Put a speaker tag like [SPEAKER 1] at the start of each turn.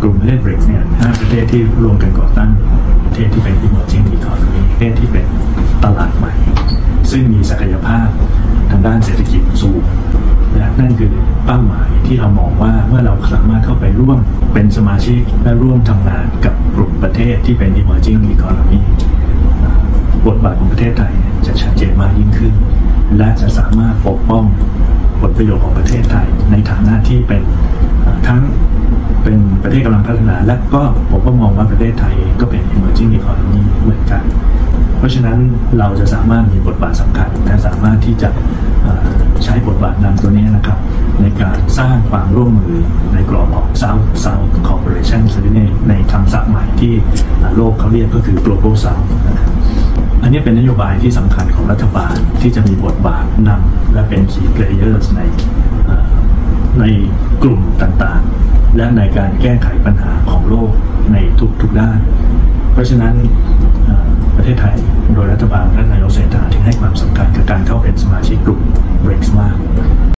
[SPEAKER 1] กลุ่มประเทศ BRICS เนี่ย5ประเทศที่รวมกันก่อตั้งประเทศที่เป็น emerging economy ประเทศที่เป็นตลาดใหม่ซึ่งมีศักยภาพทางด้านเศรษฐกิจสูงและนั่นคือเป้าหมายที่เรามองว่าเมื่อเราสามารถเข้าไปร่วมเป็นสมาชิกและร่วมทำงานกับกลุ่มประเทศที่เป็น emerging economy บทบาทของประเทศไทยจะชัดเจนมากยิ่งขึ้นและจะสามารถปกป้องผลประโยชน์ของประเทศไทยในฐานะที่เป็นทั้งเป็นประเทศกำลังพัฒนาและก็ผมก็มองว่าประเทศไทยก็เป็น emerging economy เหมือนกันเพราะฉะนั้นเราจะสามารถมีบทบาทสำคัญและสามารถที่จะใช้บทบาทนำตัวนี้นะครับในการสร้างความร่วมมือในกรอบของ South Cooperation ในคำศัพท์ใหม่ที่โลกเขาเรียกก็คือ Global South นะครับอันนี้เป็นนโยบายที่สำคัญของรัฐบาลที่จะมีบทบาทนำและเป็น Key Players ในกลุ่มต่างๆและในการแก้ไขปัญหาของโลกในทุกด้านเพราะฉะนั้นประเทศไทยโดยรัฐบาลและนายกเศรษฐาถึงให้ความสำคัญกับการเข้าเป็นสมาชิกกลุ่ม BRICS มาก